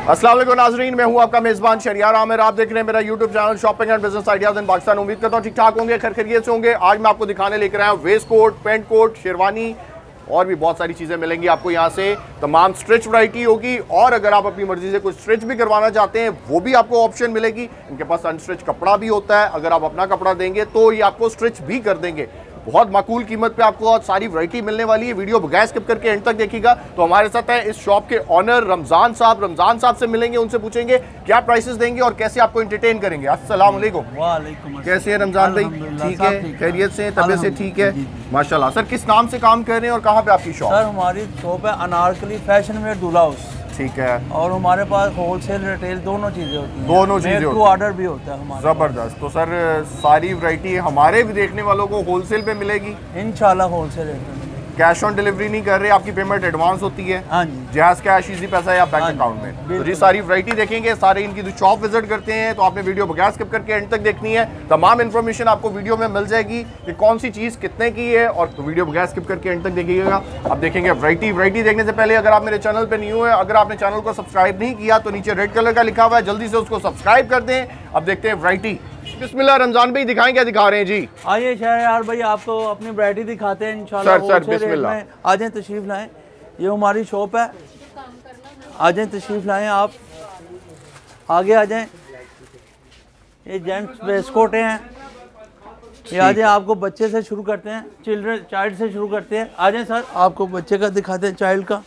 अस्सलाम वालेकुम नाज़रीन, मैं हूं आपका मेज़बान शरियार आमिर। आप देख रहे हैं मेरा YouTube channel shopping and business ideas in Pakistan. उम्मीद करता हूं ठीक ठाक होंगे, खैरियत से होंगे। आज मैं आपको दिखाने लेकर आया हूं waistcoat, pant coat, sherwani और भी बहुत सारी चीज़ें मिलेंगी आपको यहाँ से। तमाम स्ट्रिच वैरायटी होगी और अगर आप अपनी मर्जी से कुछ स्ट्रिच भी करवाना चाहते हैं वो भी आपको ऑप्शन मिलेगी। इनके पास अनस्ट्रिच कपड़ा भी होता है, अगर आप अपना कपड़ा देंगे तो ये आपको स्ट्रिच भी कर देंगे। बहुत माकूल कीमत पे आपको सारी वैरायटी मिलने वाली है। वीडियो बगैर स्किप करके एंड तक देखिएगा। तो हमारे साथ है इस शॉप के ऑनर रमजान साहब। रमजान साहब से मिलेंगे, उनसे पूछेंगे क्या प्राइसेस देंगे और कैसे आपको एंटरटेन करेंगे। अस्सलाम वालेकुम। वालेकुम। कैसे हैं रमजान भाई? ठीक है, खैरियत से, तबीयत से ठीक है? माशाल्लाह। सर किस नाम से काम कर रहे हैं और कहाँ पे आपकी शॉप? सर हमारी शॉप है Anarkali fashion wear Dulha house. ठीक है। और हमारे पास होलसेल रिटेल दोनों चीजें होती हैं। दोनों चीजें टू ऑर्डर भी होता है हमारे। जबरदस्त। तो सर सारी वैरायटी हमारे भी देखने वालों को होलसेल पे मिलेगी इंशाल्लाह होलसेल रेट में। कैश ऑन डिलीवरी नहीं कर रहे, आपकी पेमेंट एडवांस होती है? हाँ जी। जहाज कैश इजी पैसा या बैंक अकाउंट में? तो जी सारी वैरायटी देखेंगे, सारे इनकी जो शॉप विजिट करते हैं तो आपने वीडियो बगैर स्किप करके एंड तक देखनी है। तमाम इन्फॉर्मेशन आपको वीडियो में मिल जाएगी कि कौन सी चीज़ कितने की है, और तो वीडियो बगैर स्किप करके एंड तक देखिएगा। आप देखेंगे वैरायटी देखने से पहले अगर आप मेरे चैनल पर न्यू है, अगर आपने चैनल को सब्सक्राइब नहीं किया तो नीचे रेड कलर का लिखा हुआ है, जल्दी से उसको सब्सक्राइब कर दें। अब देखते हैं वैरायटी। बिस्मिल्लाह। रमजान भाई दिखाएं, क्या दिखा रहे हैं जी? आइए शहरयार भाई, आपको अपनी वैरायटी दिखाते हैं इंशाल्लाह। सर बिस्मिल्लाह। आ जाएं, तशरीफ लाएं। ये हमारी शॉप है, आ जाएं तशरीफ लाएं। आप आगे आ जाएं। ये जेंट्स वेस्ट कोट हैं, ये आ जाएं। आपको बच्चे से शुरू करते हैं, चाइल्ड से शुरू करते हैं। आ जाएं सर, आपको बच्चे का दिखाते हैं, चाइल्ड का।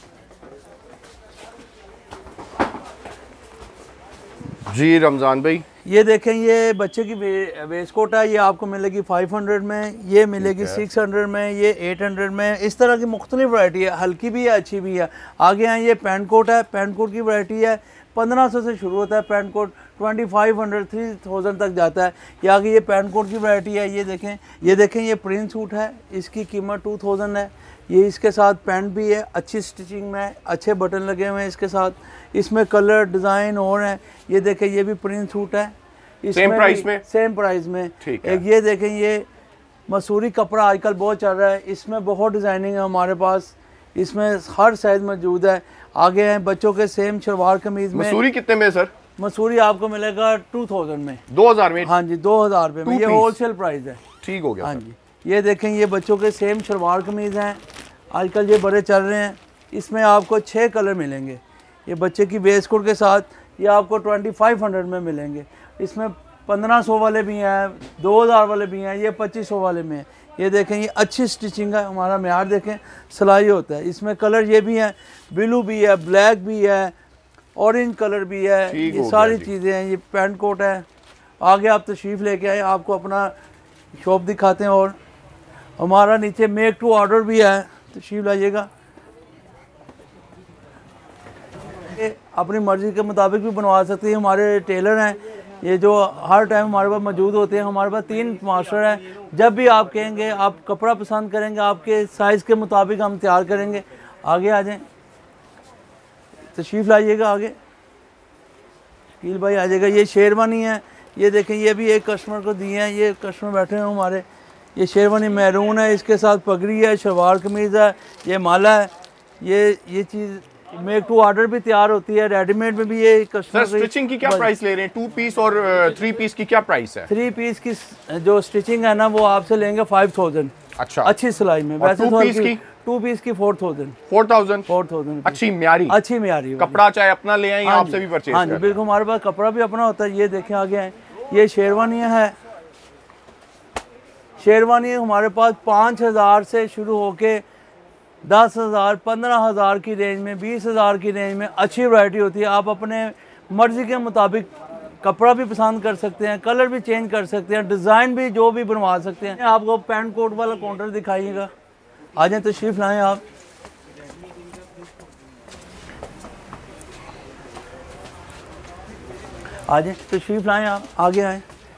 जी रमजान भाई, ये देखें, ये बच्चे की वेस्ट कोट है। ये आपको मिलेगी 500 में, ये मिलेगी 600 में, ये 800 में। इस तरह की मुख्तलिफ वैरायटी है, हल्की भी है अच्छी भी है। आगे हैं, ये पैंट कोट है। पैंट कोट की वैरायटी है, 1500 से शुरू होता है पैंट कोट, 2500 3000 तक जाता है। ये आगे ये पैंट कोट की वैरायटी है। ये देखें ये प्रिंट सूट है, इसकी कीमत 2000 है। ये इसके साथ पैंट भी है, अच्छी स्टिचिंग में, अच्छे बटन लगे हुए हैं इसके साथ। इसमें कलर डिज़ाइन और हैं। ये देखें, ये भी प्रिंट सूट है, सेम प्राइस में। सेम प्राइस में। ठीक है। एक ये देखें, ये मसूरी कपड़ा आजकल बहुत चल रहा है, इसमें बहुत डिज़ाइनिंग है हमारे पास, इसमें हर साइज मौजूद है। आगे हैं बच्चों के सेम शलवार कमीज में। मसूरी कितने में सर? मसूरी आपको मिलेगा 2000 में। 2000 में? हाँ जी, 2000 रुपये में। ये होलसेल प्राइस है। ठीक हो गया। हाँ जी। ये देखें, ये बच्चों के सेम शलवार कमीज हैं, आजकल ये बड़े चल रहे हैं। इसमें आपको 6 कलर मिलेंगे। ये बच्चे की वेस्ट कोट के साथ ये आपको 2500 में मिलेंगे। इसमें 1500 वाले भी हैं, 2000 वाले भी हैं, ये 2500 वाले में है। ये देखें, ये अच्छी स्टिचिंग है, हमारा म्यार देखें, सिलाई होता है। इसमें कलर ये भी हैं, ब्लू भी है, ब्लैक भी है, ऑरेंज कलर भी है, ये सारी चीज़ें हैं। ये पैंट कोट है। आगे आप तशरीफ़ लेके आए, आपको अपना शॉप दिखाते हैं। और हमारा नीचे मेक टू ऑर्डर भी है, तशरीफ़ लाइएगा। अपनी मर्ज़ी के मुताबिक भी बनवा सकते हैं। हमारे टेलर हैं ये जो हर टाइम हमारे पास मौजूद होते हैं। हमारे पास 3 मास्टर हैं, जब भी आप कहेंगे, आप कपड़ा पसंद करेंगे, आपके साइज़ के मुताबिक हम तैयार करेंगे। आगे आ जाएं, तशरीफ़ लाइएगा आगे। शकील भाई आ जाएगा। ये शेरवानी है, ये देखें, ये भी एक कस्टमर को दिए हैं, ये कस्टमर बैठे हैं हमारे। ये शेरवानी मैरून है, इसके साथ पगड़ी है, शलवार कमीज़ है, ये माला है। ये चीज़ मेक टू ऑर्डर भी तैयार होती है, रेडीमेड में भी। ये कस्टमर स्टिचिंग की क्या प्राइस ले रहे हैं? 2 पीस और 3 पीस की क्या प्राइस है? 3 पीस की जो स्टिचिंग है ना, वो आपसे लेंगे 5000। अच्छा, अच्छी सिलाई में। वैसे 2 पीस की 2 पीस की 4000 4000 अच्छी म्यारी कपड़ा चाहे अपना ले आए, आपसे भी परचेज। हाँ जी बिल्कुल, हमारे पास कपड़ा भी अपना होता है। ये देखें आगे हैं, ये शेरवानी है। शेरवानी हमारे पास 5000 से शुरू होके 10,000 15,000 की रेंज में, 20,000 की रेंज में अच्छी वैरायटी होती है। आप अपने मर्ज़ी के मुताबिक कपड़ा भी पसंद कर सकते हैं, कलर भी चेंज कर सकते हैं, डिज़ाइन भी जो भी बनवा सकते हैं। आपको पैंट कोट वाला काउंटर दिखाइएगा। आ जाएं, तशरीफ़ लाएं आप। आ जाएं, तशरीफ़ लाएं आप, आगे आएँ।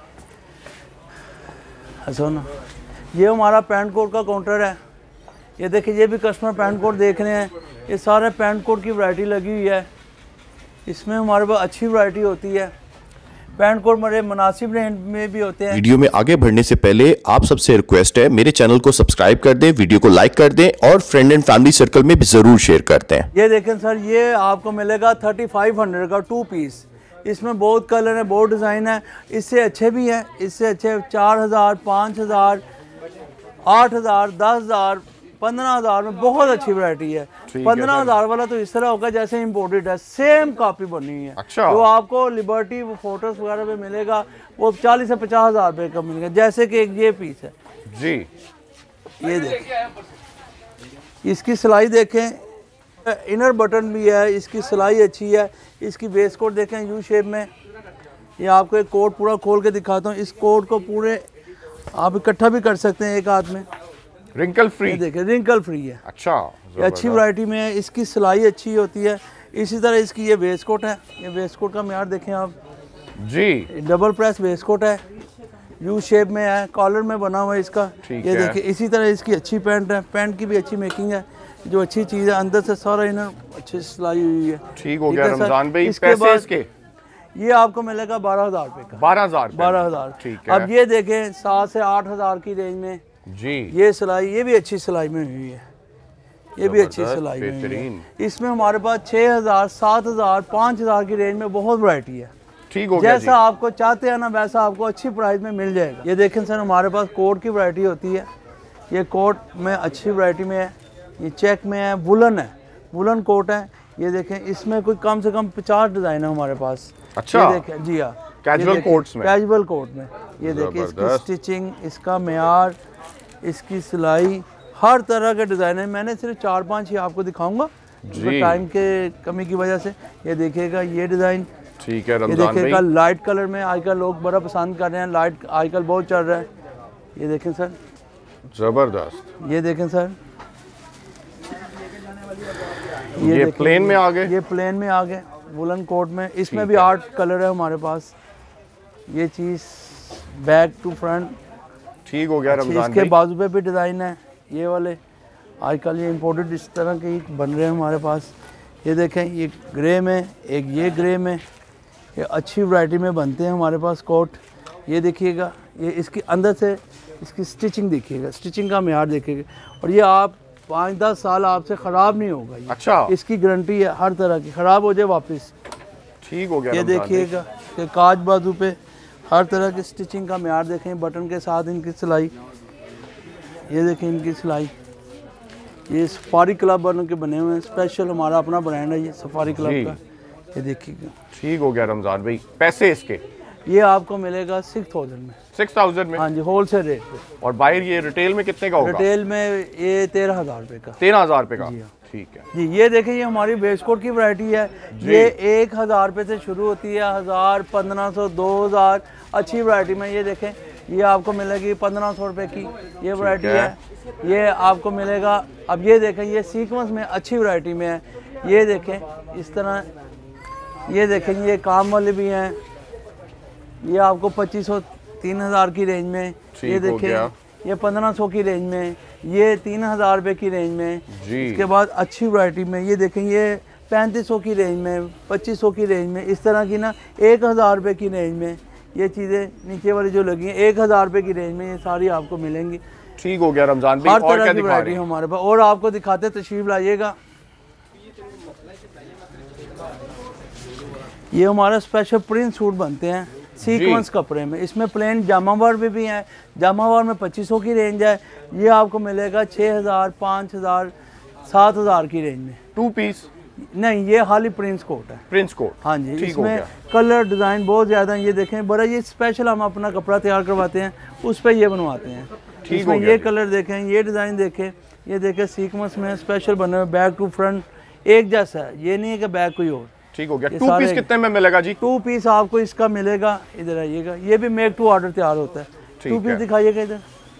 हसन, ये हमारा पैंट कोट का काउंटर है। ये देखिए, ये भी कस्टमर पैंट कोट देख रहे हैं। ये सारे पैंट कोट की वैरायटी लगी हुई है। इसमें हमारे पास अच्छी वैरायटी होती है। पैंट कोट बड़े मुनासिब रेंज में भी होते हैं। वीडियो में आगे बढ़ने से पहले आप सबसे रिक्वेस्ट है, मेरे चैनल को सब्सक्राइब कर दें, वीडियो को लाइक कर दें और फ्रेंड एंड फैमिली सर्कल में भी जरूर शेयर करते हैं। ये देखें सर, ये आपको मिलेगा 3500 का 2 पीस। इसमें बहुत कलर है, बहुत डिज़ाइन है, इससे अच्छे भी हैं, इससे अच्छे 4000, 5000, 8000, 10000, 15000 में बहुत अच्छी वैरायटी है। 15000 वाला तो इस तरह होगा जैसे इम्पोर्टेड है, सेम कॉपी बनी है। अच्छा। जो आपको लिबर्टी फोटोस वगैरह पे मिलेगा वो 40 से 50 हज़ार रुपये का मिलेगा। जैसे कि एक ये पीस है जी, ये देखें, इसकी सिलाई देखें, इनर बटन भी है, इसकी सिलाई अच्छी है। इसकी वेस्ट कोट देखें यू शेप में। ये आपको एक कोट पूरा खोल के दिखाता हूँ। इस कोट को पूरे आप इकट्ठा भी कर सकते हैं एक हाथ में। रिंकल फ्री, ये देखें रिंकल फ्री है। अच्छा, ये अच्छी वैरायटी में है, इसकी सिलाई अच्छी होती है। इसी तरह इसकी ये वेस्ट कोट है। ये वेस्ट कोट का म्यार देखें आप जी, डबल प्रेस वेस्ट कोट है, यू शेप में है, कॉलर में बना हुआ है इसका। ये देखिए इसी तरह इसकी अच्छी पैंट है, पैंट की भी अच्छी मेकिंग है। जो अच्छी चीज़ है अंदर से सारा इनर अच्छी सिलाई हुई है। ठीक हो गया रमजान भाई। इसके पैसे बाद इसके ये आपको मिलेगा 12,000 रुपये का। 12,000। ठीक है। अब ये देखें 7 से 8,000 की रेंज में जी, ये सिलाई, ये भी अच्छी सिलाई में हुई है, ये भी अच्छी सिलाई में हुई बेहतरीन। है। इसमें हमारे पास 6,000, 7,000, 5,000 की रेंज में बहुत वैरायटी है। ठीक हो गया। जैसा आपको चाहते हैं ना वैसा आपको अच्छी प्राइस में मिल जाएगा। ये देखें सर, हमारे पास कोट की वैरायटी होती है। ये कोट में अच्छी वैरायटी में है, ये चेक में है, वुलन है, वुलन कोट है। ये देखें इसमें कोई कम से कम 50 डिज़ाइन है हमारे पास। अच्छा, ये देखें जी हाँ, कैजुअल कोट्स में, कैजुअल कोट में। ये देखिए इसकी स्टिचिंग, इसका म्यार, इसकी सिलाई, हर तरह के डिज़ाइन है। मैंने सिर्फ 4-5 ही आपको दिखाऊंगा टाइम के कमी की वजह से। ये देखिएगा ये डिज़ाइन, ठीक है ये रमजान देखिएगा भाई, लाइट कलर में आजकल लोग बड़ा पसंद कर रहे हैं, लाइट आजकल बहुत चल रहा है। ये देखें सर, जबरदस्त। ये देखें सर, ये देखें, प्लेन में आ गए, ये प्लेन में आ गए वुलन कोट में। इसमें भी 8 कलर है हमारे पास। ये चीज़ बैक टू फ्रंट, ठीक हो गया रमजान इसके भाई। बाजू पे भी डिज़ाइन है ये वाले। आजकल ये इम्पोर्टेड इस तरह के ही बन रहे हैं हमारे पास। ये देखें ये ग्रे में, एक ये ग्रे में, ये अच्छी वैरायटी में बनते हैं हमारे पास कोट। ये देखिएगा, ये इसकी अंदर से इसकी स्टिचिंग देखिएगा, स्टिचिंग का म्यार देखिएगा। और ये आप 5-10 साल आपसे ख़राब नहीं होगा ये। अच्छा, इसकी गारंटी है हर तरह की, ख़राब हो जाए वापस। ठीक हो गया ये रमजान भाई। देखिएगा कि काज बाजू पे हर तरह की स्टिचिंग का म्यार देखें, बटन के साथ इनकी सिलाई। ये देखें इनकी सिलाई, ये सफारी क्लब बन के बने हुए हैं, स्पेशल हमारा अपना ब्रांड है ये सफारी क्लब जी। का। ये देखिएगा, ठीक हो गया रमजान भाई। पैसे इसके ये आपको मिलेगा 6000 में। 6000 में। हाँ जी, होलसेल रेट पे। और बाहर ये रिटेल में कितने का होगा? रिटेल में ये 13,000 रुपये का। 13,000 रुपये का। जी हाँ। ठीक है जी, ये देखें ये हमारी वेस्ट कोट की वैरायटी है। ये 1000 रुपये से शुरू होती है, 1000, 1500, 2000 अच्छी वैरायटी में। ये देखें ये आपको मिलेगी 1500 रुपये की ये वैरायटी है। ये आपको मिलेगा। अब ये देखें ये सीक्वेंस में अच्छी वैरायटी में है। ये देखें इस तरह, ये देखें ये काम वाले भी हैं। ये आपको 2500, 3000 की रेंज में। ये देखें ये 1500 की रेंज में, ये 3000 रुपये की रेंज में। इसके बाद अच्छी वैरायटी में ये देखें ये 3500 की रेंज में, 2500 की रेंज में, इस तरह की ना 1000 रुपये की रेंज में। ये चीज़ें नीचे वाली जो लगी हैं 1000 रुपये की रेंज में, ये सारी आपको मिलेंगी। ठीक हो गया रमजान भाई। हर और तरह क्या की दिखा रहे वैरायटी हैं? हमारे पास और आपको दिखाते, तशरीफ लाइएगा। ये हमारा स्पेशल प्रिंट सूट बनते हैं सीक्वेंस कपड़े में। इसमें प्लेन जामावार भी हैं। जामावार में 2500 की रेंज है। ये आपको मिलेगा 6000, 5000, 7000 की रेंज में। 2 पीस नहीं, ये खाली प्रिंस कोट है। Prince coat. हाँ जी, ठीक हो इसमें गया। कलर डिज़ाइन बहुत ज़्यादा हैं। ये देखें बड़ा, ये स्पेशल हम अपना कपड़ा तैयार करवाते हैं, उस पर ये बनवाते हैं। ठीक इसमें हो गया ये जी। कलर देखें, ये डिज़ाइन देखें, ये देखें सीक्वेंस में स्पेशल बने हुए, बैक टू फ्रंट एक जैसा है। ये नहीं है कि बैक कोई और। ठीक हो गया। ये 2 सारे- पीस कितने में मिलेगा जी? 2 पीस आपको इसका मिलेगा, इधर आइएगा। ये भी मेक टू ऑर्डर तैयार होता है। 2 पीस दिखाइएगा इधर।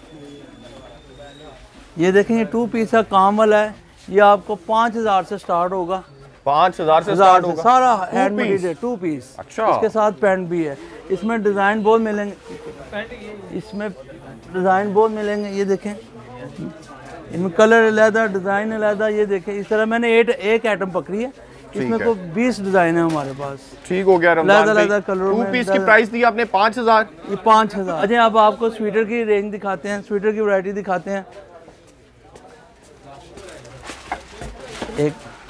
ये देखें ये 2 पीस का काम वाला है। ये आपको 5000 से स्टार्ट होगा। 5000 से स्टार्ट होगा। सारा हैंड मेड है 2 पीस। अच्छा। इसके साथ पैंट भी है। इसमें डिज़ाइन बहुत मिलेंगे, इसमें डिज़ाइन बहुत मिलेंगे। ये देखें इनमें कलर अलहदा, डिज़ाइन अलहदा। ये देखें इस तरह मैंने एक आइटम पकड़ी है। इसमें को 20 डिजाइन है हमारे पास। ठीक हो गया रमजान भाई। कलरों टू में पीस की प्राइस दी आपने 5000। ये 5000। अच्छा अब आपको स्वेटर की रेंज दिखाते हैं, स्वेटर की वैरायटी दिखाते हैं। एक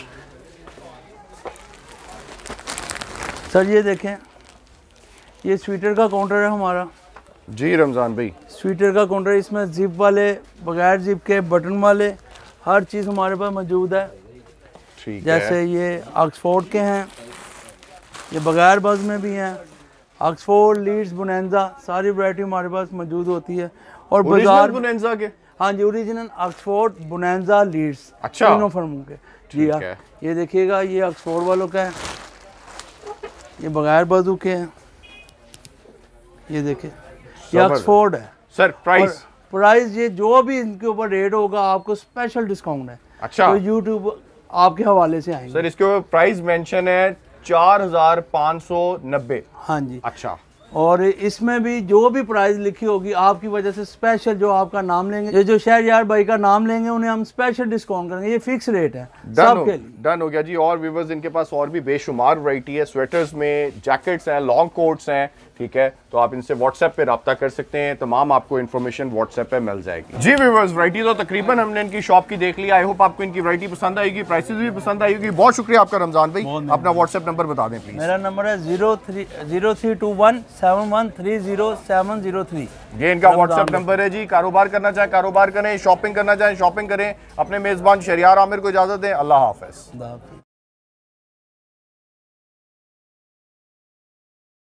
सर ये देखें, ये स्वेटर का काउंटर है हमारा जी रमजान भाई। स्वेटर का काउंटर, इसमें जिप वाले, बगैर जिप के, बटन वाले, हर चीज़ हमारे पास मौजूद है। ठीक जैसे ये ऑक्सफोर्ड के हैं, ये बगैर बज में भी हैं, ऑक्सफोर्ड, लीड्स, बोनेंजा, सारी वैरायटी हमारे पास मौजूद होती है। और बाजार बोनेंजा के, हाँ जी, ओरिजिनल ऑक्सफोर्ड, बोनेंजा, लीड्स, अच्छा, तीनों फर्मों के। जी हाँ, ये देखिएगा, ये ऑक्सफोर्ड वालों का है, ये बगैर बाजू के हैं, ये देखिए ये ऑक्सफोर्ड है। सर प्राइस ये जो भी इनके ऊपर रेट होगा आपको स्पेशल डिस्काउंट है। अच्छा, तो यूट्यूब आपके हवाले से आएंगे। सर इसके ऊपर प्राइस मेंशन है 4590। हाँ जी। अच्छा, और इसमें भी जो भी प्राइस लिखी होगी आपकी वजह से स्पेशल जो आपका नाम लेंगे, ये जो शहरयार भाई का नाम लेंगे उन्हें हम स्पेशल डिस्काउंट करेंगे। ये फिक्स रेट है सबके लिए। डन हो गया जी। और व्यूवर्स इनके पास और भी बेशुमार वैरायटी है, स्वेटर्स में, जैकेट्स हैं, लॉन्ग कोट्स हैं, ठीक है। तो आप इनसे व्हाट्सएप पे रब्ता कर सकते हैं, तमाम आपको इन्फॉर्मेशन व्हाट्सएप पे मिल जाएगी। जी व्यूवर्स, वैरायटी तो तकरीबन हमने इनकी शॉप की देख लिया। आई होप आपको इनकी वैरायटी पसंद आएगी, प्राइसेस भी पसंद आएगी। बहुत शुक्रिया आपका रमजान भाई। अपना व्हाट्सएप नंबर बता दें प्लीज। मेरा नंबर है 032171300703। ये इनका व्हाट्सएप नंबर है जी। कारोबार करना चाहे कारोबार करें, शॉपिंग करना चाहे शॉपिंग करें। अपने मेजबान शहरयार आमिर को इजाजत दें। अल्लाह हाफिज।